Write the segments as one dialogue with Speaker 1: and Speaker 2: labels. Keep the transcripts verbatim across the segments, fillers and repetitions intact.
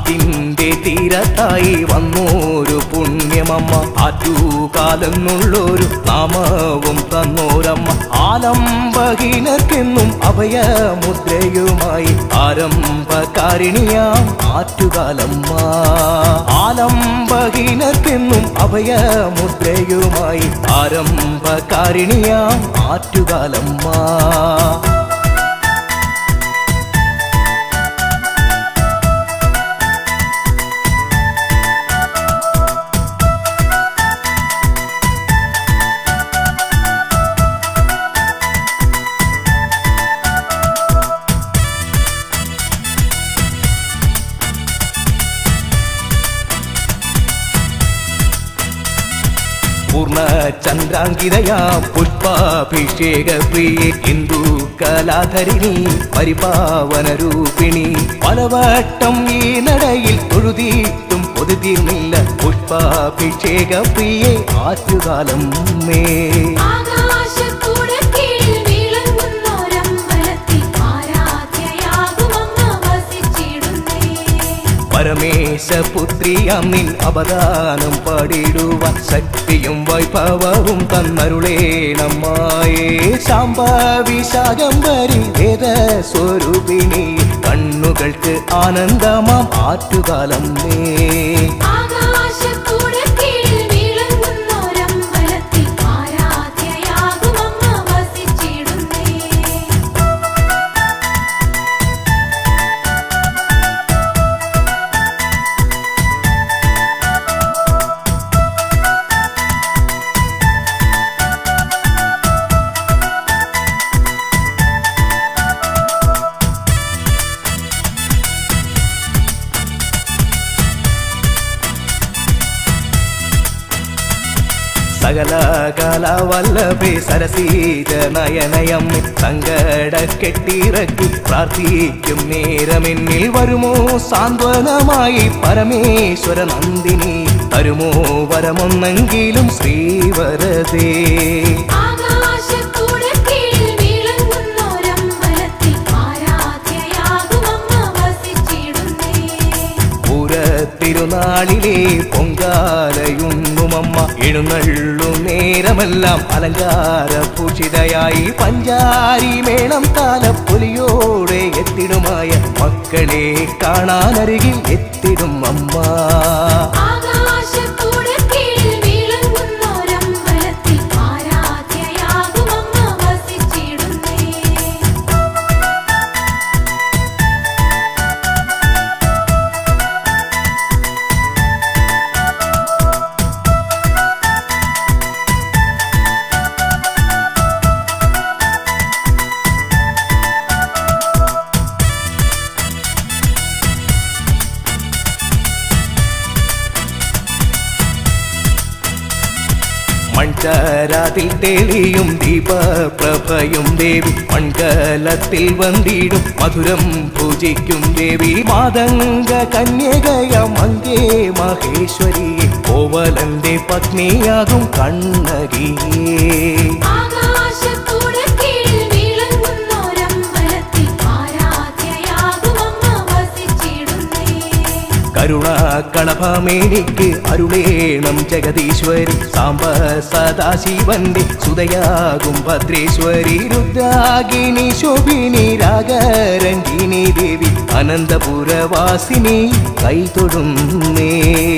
Speaker 1: ആറ്റിന്റെ തീരത്തായി വന്നോരു പുണ്യമമ്മ ആറ്റുകാലെന്നുള്ളൊരു നാമവും തന്നോരമ്മ ആലംബഹീനർക്കെന്നും അഭയമുദ്രയുമായി ആരംഭകാരിണിയാം ആറ്റുകാലമ്മ ആലംബഹീനർക്കെന്നും അഭയമുദ്രയുമായി ആരംഭകാരിണിയാം ആറ്റുകാലമ്മ ചന്ദ്രാങ്കിതയാ പുഷ്പാഭിഷേക പ്രിയേ ഹിന്ദു കലാധരിണി പരിപാവന രൂപിണി പലവട്ടം ഈ നടയിൽ തൊഴുതിയിട്ടും പൊതുതീർന്നില്ല പുഷ്പാഭിഷേക പ്രിയേ ആറ്റുകാലമ്മേ പരമേശപുത്രിയാം നിൻ അവദാനം പാടിടുവാൻ ശക്തിയും വൈഭവവും തന്നരുളേണമ്മായേ ശാംഭവി ശാകംഭരി വേദസ്വരൂപിണി കണ്ണുകൾക്ക് ആനന്ദമാം ആറ്റുകാലമ്മേ സകല കലാവല്ലഭേ സരസീജ നയനയം സങ്കട കെട്ടിറക്കി പ്രാർത്ഥിക്കും നേരമെന്നിൽ വരുമോ സാന്ത്വനമായി പരമേശ്വര നന്ദിനി തരുമോ വരമൊന്നെങ്കിലും ശ്രീവരദേ തിരുനാളിലെ പൊങ്കാലയുണ്ണുമമ്മ എഴുന്നള്ളു നേരമെല്ലാം അലങ്കാര പൂഷിതയായി പഞ്ചാരി മേളം താലപ്പൊലിയോടെ എത്തിടുമായ മക്കളെ കാണാനരികിൽ എത്തിടും അമ്മ മൺചരാതിൽ തെളിയും ദീപപ്രഭയും ദേവി മൺകലത്തിൽ വന്നിടും മധുരം പൂജിക്കും ദേവി മാതംഗ കന്യകയാം അങ്കേ മഹേശ്വരി കോവലന്റെ പത്നിയാകും കണ്ണകിയേ കരുണാകളഭമേനിക്ക് അരുളേണം ജഗദീശ്വരി സാംബ സദാശിവന്റെ സുതയാകും ഭദ്രേശ്വരി രുദ്രാഗിനി ശോഭിനി രാഗരഞ്ജിനി ദേവി അനന്തപുരവാസിനി കൈതൊടുന്നേ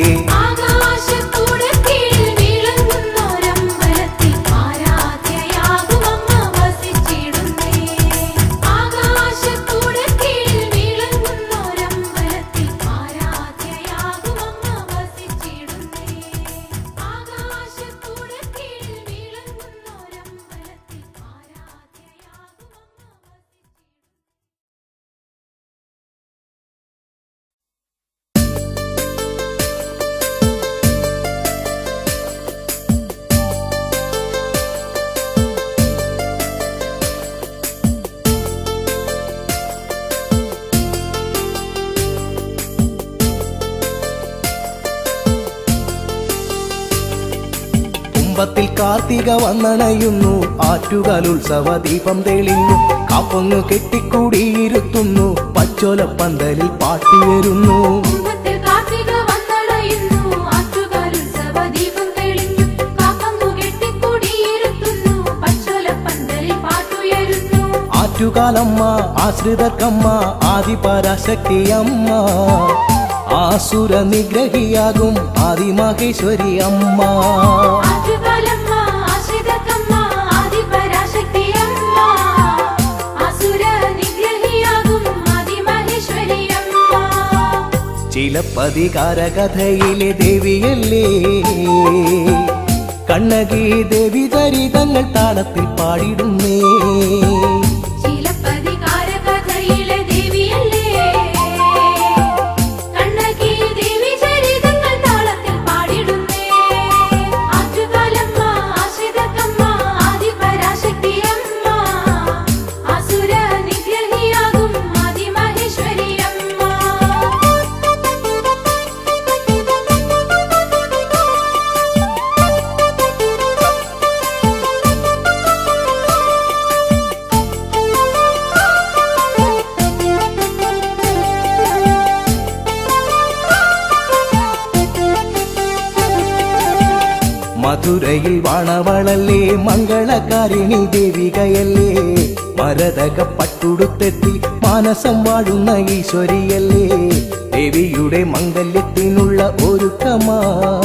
Speaker 1: കുംഭത്തിൽ കാർത്തിക വന്നണയുന്നു ആറ്റുകാലുത്സവ ദീപം തെളിഞ്ഞു കാപ്പൊങ്ങു കെട്ടിക്കൂടിയിരുത്തുന്നു പച്ചോല പന്തലിൽ പാട്ടി വരുന്നു ആറ്റുകാലമ്മ ആശ്രിതർക്കമ്മ ആദിപരാശക്തി അമ്മ ആസുര നിഗ്രഹിയാകും ആദിമഹേശ്വരി അമ്മ ചിലപ്പതികാര കഥയിലെ ദേവിയല്ലേ കണ്ണകി ദേവി ചരിതങ്ങൾ താളത്തിൽ പാടിടുന്നേ മധുരയിൽ വാണവളല്ലേ മംഗളകാരിണി ദേവികയല്ലേ മരതക പട്ടുടുത്തെത്തി മാനസം വാഴുന്ന ഈശ്വരിയല്ലേ ദേവിയുടെ മംഗല്യത്തിനുള്ള ഒരുക്കമാ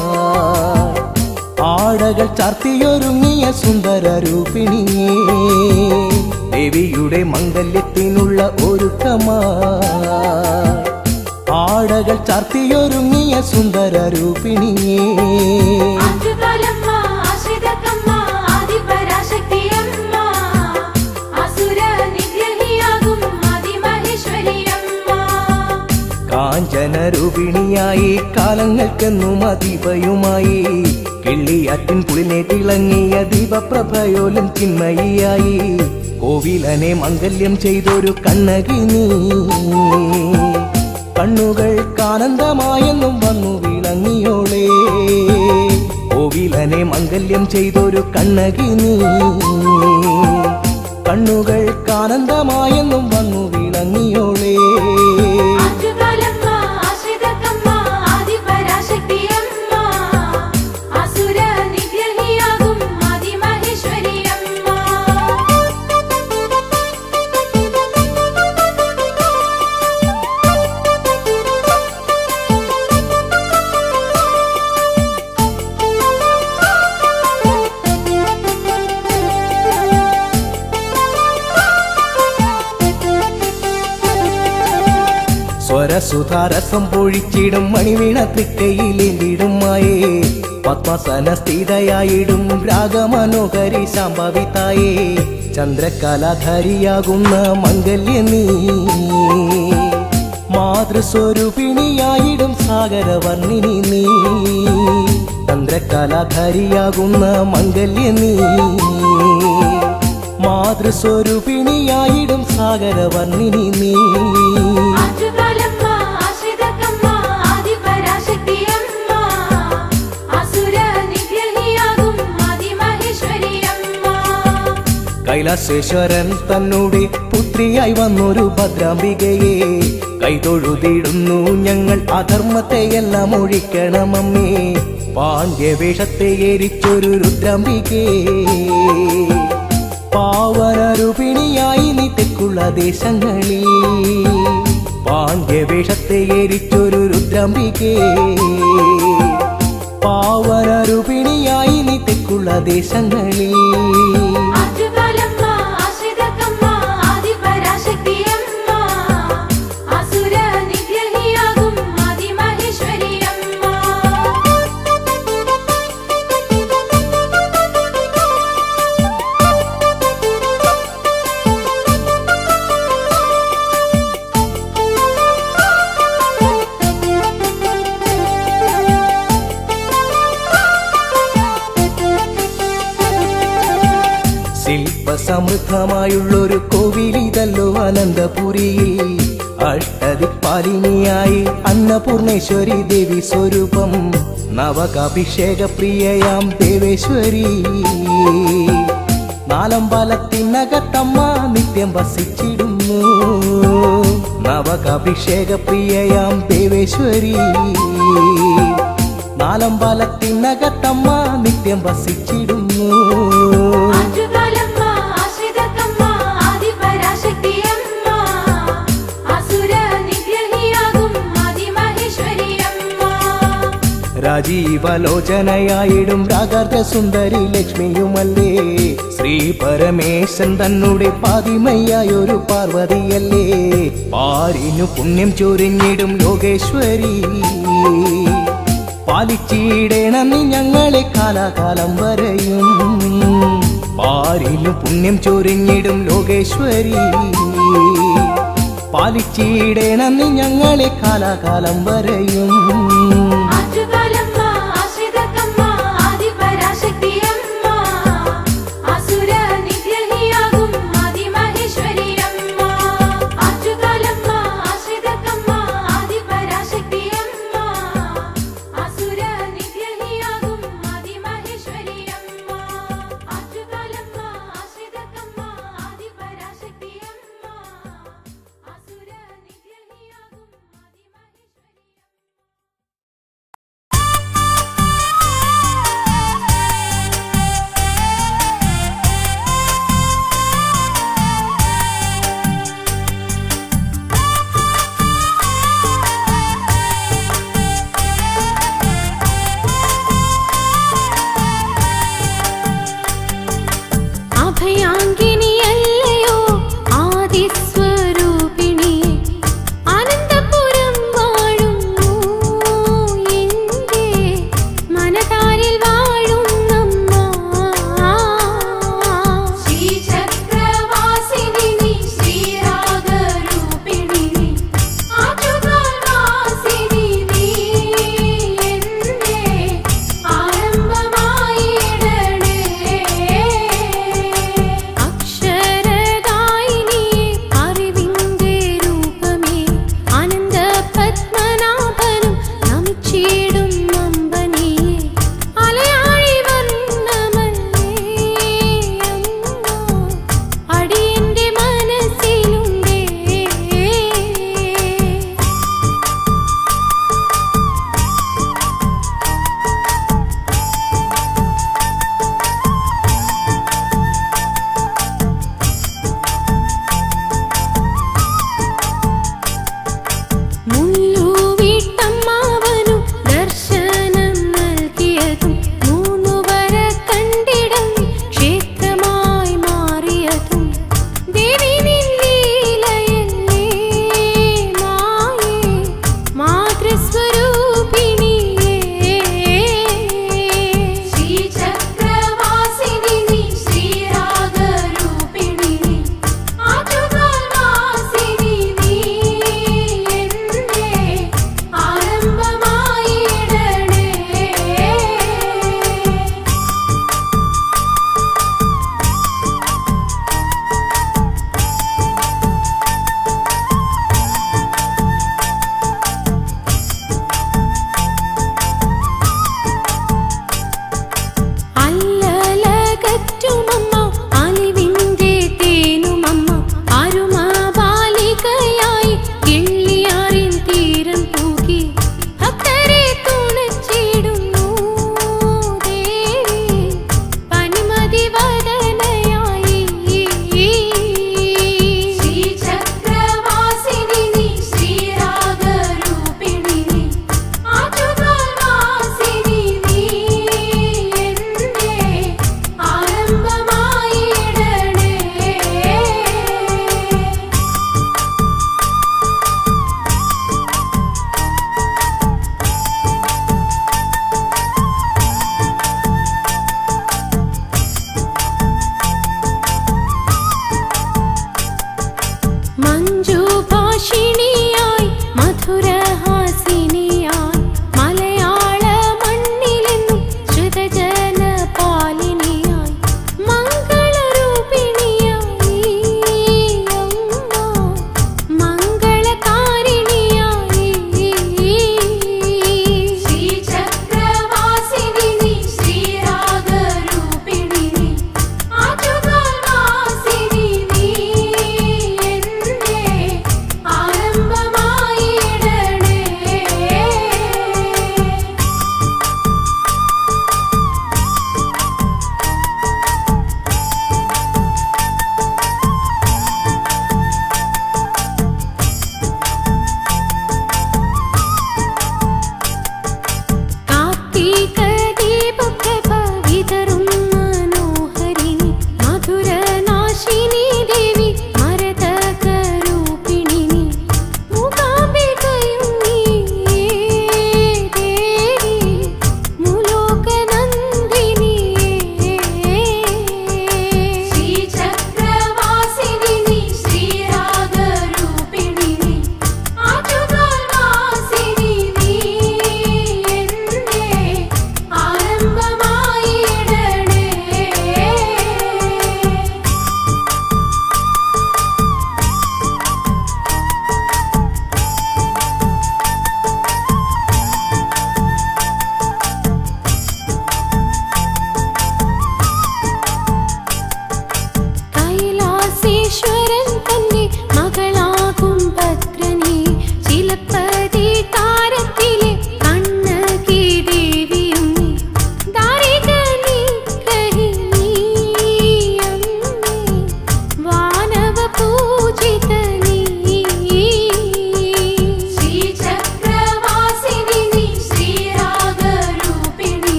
Speaker 1: ആടകൾ ചാർത്തിയൊരുങ്ങിയ സുന്ദര രൂപിണിയേ ദേവിയുടെ മംഗല്യത്തിനുള്ള ഒരുക്കമാ ആടകൾ ചാർത്തിയൊരുങ്ങിയ സുന്ദര രൂപിണിയേ കാഞ്ചന രൂപിണിയായി കാലങ്ങൾക്കെന്നും അതിപയുമായി കിള്ളിയാറ്റിൻ കുളിനെ തിളങ്ങിയ ദീപപ്രഭയോലും ചിന്മയിയായി കോവിലനെ മംഗല്യം ചെയ്തൊരു കണ്ണകി നീ കണ്ണുകൾക്കാനന്ദമായെന്നും വന്നു വിളങ്ങിയോളേ കോവിലനെ മംഗല്യം ചെയ്തൊരു കണ്ണകി നീ കണ്ണുകൾക്കാനന്ദമായെന്നും വന്നു വിളങ്ങിയോളേ സ്വരസുധാരസം പൊഴിച്ചിടും മണിവീണ തൃക്കൈയിലേന്തിടും മായേ പത്മസന സ്ഥിതയായിടും രാഗമനോഹരി ശാംഭവിതായേ ചന്ദ്രകലാധാരിയാകുന്ന മംഗല്യ നീ മാതൃസ്വരൂപിണിയായിടും സാഗരവർണ്ണിനി നീ ചന്ദ്രകലാധാരിയാകുന്ന മംഗല്യ നീ മാതൃസ്വരൂപിണിയായിടും സാഗരവർണ്ണിനി നീ കൈലാസേശ്വരൻ തന്നോടെ പുത്രിയായി വന്നൊരു ഭദ്രാംബികയെ കൈതൊഴുതിടുന്നു ഞങ്ങൾ അധർമ്മത്തെയെല്ലാം ഒഴിക്കണമമ്മേ പാണ്ഡ്യവേഷത്തെ എരിച്ചൊരു രുദ്രാംബികേ പാവനരൂപിണിയായി നീ തെക്കുള്ള ദേശങ്ങളിൽ പാണ്ഡ്യവേഷത്തെ എരിച്ചൊരു രുദ്രാംബികേ പാവനരൂപിണിയായി നീ തെക്കുള്ള ദേശങ്ങളിൽ സമൃദ്ധമായുള്ളൊരു കോവിലിതല്ലോ അനന്തപുരിയിൽ അഷ്ടദിക്പാലിനിയായി അന്നപൂർണേശ്വരി ദേവി സ്വരൂപം നവകാഭിഷേക പ്രിയയാം ദേവേശ്വരി നാലമ്പലത്തിനകത്തമ്മ നിത്യം വസിച്ചിടുന്നു നവകാഭിഷേക പ്രിയയാം ദേവേശ്വരി നാലമ്പലത്തിനകത്തമ്മ നിത്യം വസിച്ചിടുന്നു
Speaker 2: ആറ്റുകാലമ്മ ആശ്രിതക്കമ്മ ആദിപരാശക്തി
Speaker 1: രാജീവലോചനയായിടും രാഗാർദ്ധ സുന്ദരി ലക്ഷ്മിയുമല്ലേ ശ്രീ പരമേശൻ തന്നെ പാതിമയ്യായൊരു പാർവതിയല്ലേ പാരിനു പുണ്യം ചൊരിഞ്ഞിടും ലോകേശ്വരി പാലിച്ചിടേണം നീ ഞങ്ങളെ കാലാകാലം വരെയും പാരിനു പുണ്യം ചൊരിഞ്ഞിടും ലോകേശ്വരി പാലിച്ചിടേണം നീ ഞങ്ങളെ കാലാകാലം വരെയും
Speaker 2: ആറ്റുകാലം